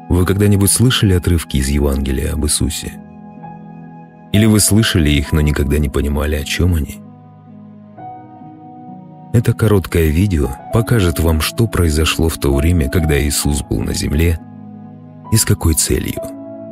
Вы когда-нибудь слышали отрывки из Евангелия об Иисусе? Или вы слышали их, но никогда не понимали, о чем они? Это короткое видео покажет вам, что произошло в то время, когда Иисус был на земле, и с какой целью.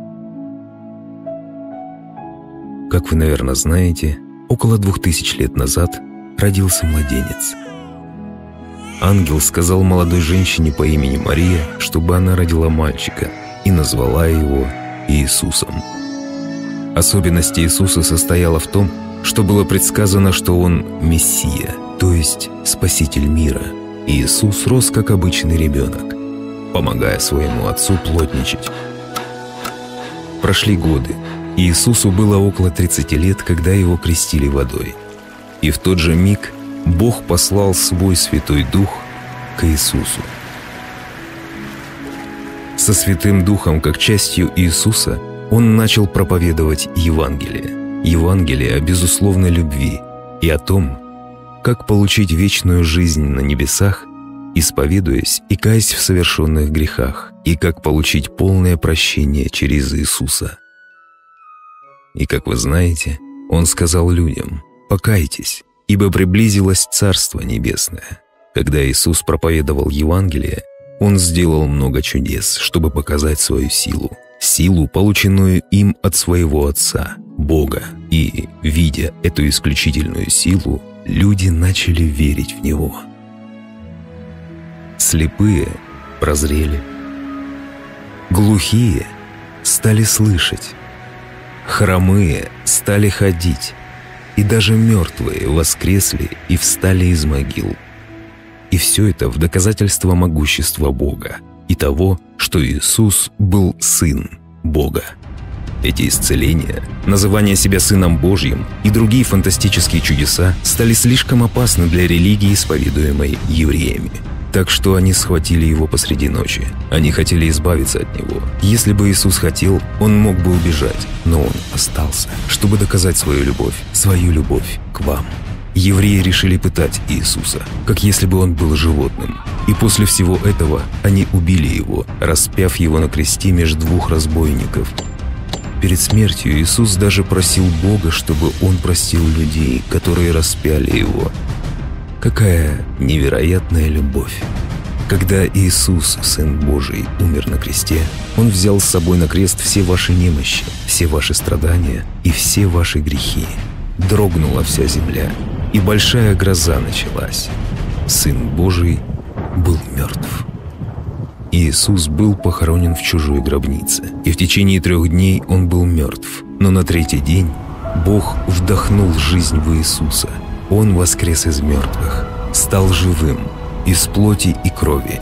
Как вы, наверное, знаете, около 2000 лет назад родился младенец. Ангел сказал молодой женщине по имени Мария, чтобы она родила мальчика и назвала его Иисусом. Особенность Иисуса состояла в том, что было предсказано, что Он Мессия, то есть Спаситель мира. И Иисус рос как обычный ребенок, помогая своему отцу плотничать. Прошли годы, и Иисусу было около 30 лет, когда Его крестили водой. И в тот же миг Бог послал свой Святой Дух к Иисусу. Со Святым Духом, как частью Иисуса, Он начал проповедовать Евангелие. Евангелие о безусловной любви и о том, как получить вечную жизнь на небесах, исповедуясь и каясь в совершенных грехах, и как получить полное прощение через Иисуса. И, как вы знаете, Он сказал людям: «Покайтесь, ибо приблизилось Царство Небесное». Когда Иисус проповедовал Евангелие, Он сделал много чудес, чтобы показать свою силу. Силу, полученную им от своего Отца, Бога. И, видя эту исключительную силу, люди начали верить в Него. Слепые прозрели, глухие стали слышать, хромые стали ходить, и даже мертвые воскресли и встали из могил. И все это в доказательство могущества Бога и того, что Иисус был Сын Бога. Эти исцеления, называние себя Сыном Божьим и другие фантастические чудеса стали слишком опасны для религии, исповедуемой евреями. Так что они схватили Его посреди ночи. Они хотели избавиться от Него. Если бы Иисус хотел, Он мог бы убежать, но Он остался, чтобы доказать свою любовь к вам. Евреи решили пытать Иисуса, как если бы Он был животным. И после всего этого они убили Его, распяв Его на кресте между двух разбойников. Перед смертью Иисус даже просил Бога, чтобы Он простил людей, которые распяли Его. Какая невероятная любовь! Когда Иисус, Сын Божий, умер на кресте, Он взял с собой на крест все ваши немощи, все ваши страдания и все ваши грехи. Дрогнула вся земля, и большая гроза началась. Сын Божий был мертв. Иисус был похоронен в чужой гробнице, и в течение 3 дней Он был мертв. Но на 3-й день Бог вдохнул жизнь в Иисуса. Он воскрес из мертвых, стал живым, из плоти и крови.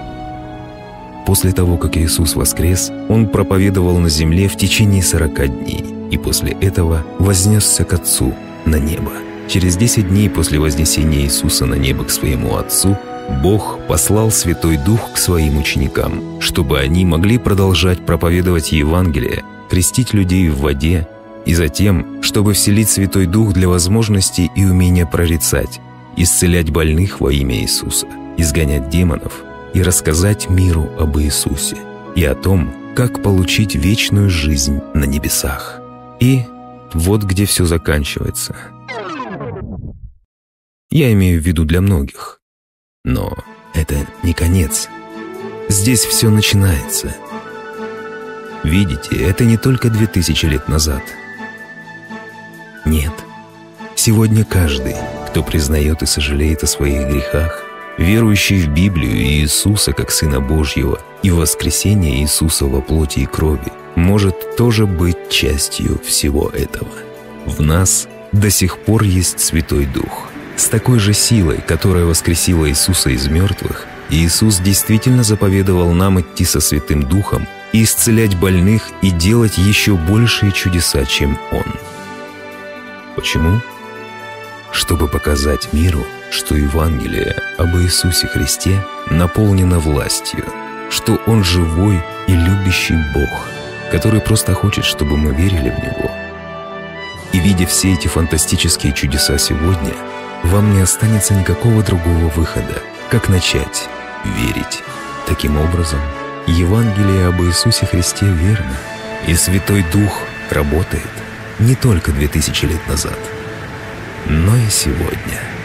После того, как Иисус воскрес, Он проповедовал на земле в течение 40 дней, и после этого вознесся к Отцу на небо. Через 10 дней после вознесения Иисуса на небо к своему Отцу, Бог послал Святой Дух к Своим ученикам, чтобы они могли продолжать проповедовать Евангелие, крестить людей в воде, и затем, чтобы вселить Святой Дух для возможности и умения прорицать, исцелять больных во имя Иисуса, изгонять демонов и рассказать миру об Иисусе и о том, как получить вечную жизнь на небесах. И вот где все заканчивается. Я имею в виду для многих. Но это не конец. Здесь все начинается. Видите, это не только 2000 лет назад. Нет. Сегодня каждый, кто признает и сожалеет о своих грехах, верующий в Библию и Иисуса как Сына Божьего и воскресение Иисуса во плоти и крови, может тоже быть частью всего этого. В нас до сих пор есть Святой Дух. С такой же силой, которая воскресила Иисуса из мертвых, Иисус действительно заповедовал нам идти со Святым Духом и исцелять больных и делать еще большие чудеса, чем Он. Почему? Чтобы показать миру, что Евангелие об Иисусе Христе наполнено властью, что Он живой и любящий Бог, который просто хочет, чтобы мы верили в Него. И видя все эти фантастические чудеса сегодня, вам не останется никакого другого выхода, как начать верить. Таким образом, Евангелие об Иисусе Христе верно, и Святой Дух работает не только 2000 лет назад, но и сегодня.